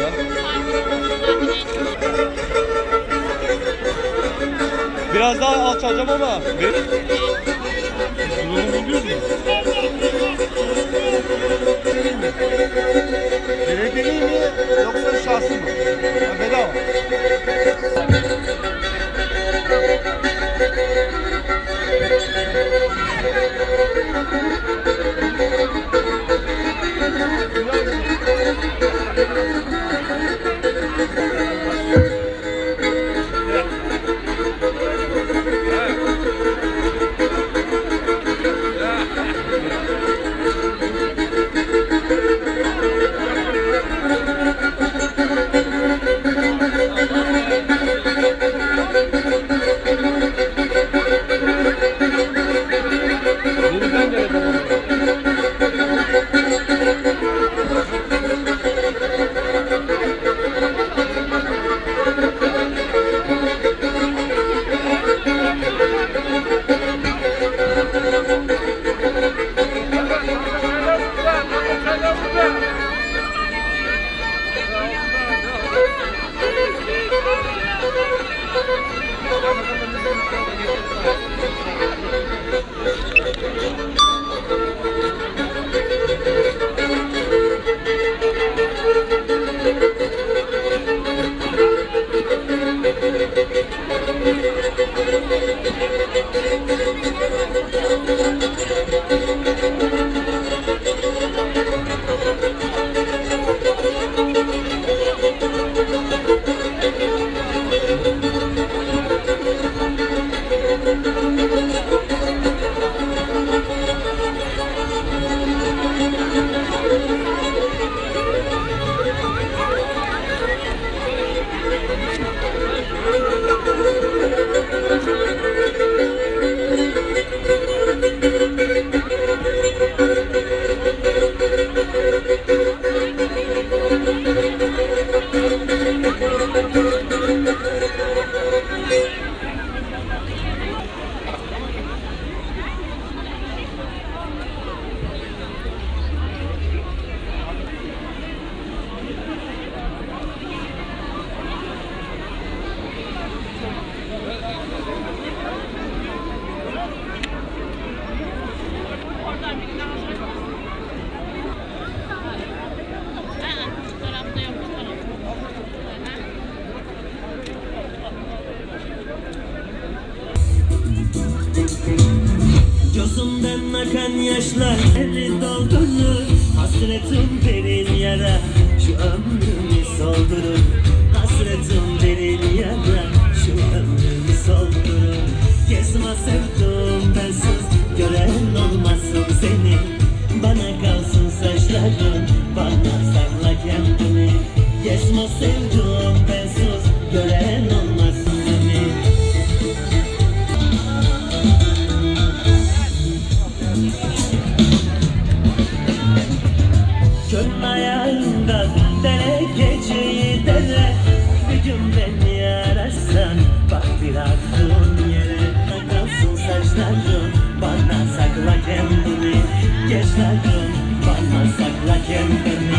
ya. Biraz daha alçalacağım ama. Bunu buluyor musun? Belediyeli mi yoksa şahsi mı? Ha, bedava. Gözümden akan yaşlar eli doldurur. Hasretim derin yara şu ömrümü soldurur. Hasretim derin yara şu ömrümü soldurur. Gezme sevdim bensiz gören olmasın seni. Bana kalsın saçların, bana sakla kendini. Gezme sevdim bensiz gören olmasın seni. Kön ayağında dere geceyi dere. Bir gün beni ararsan bak bıraktığın yere. Kalsın saçların, bana sakla kendini. Gençlerim, bana sakla kendini.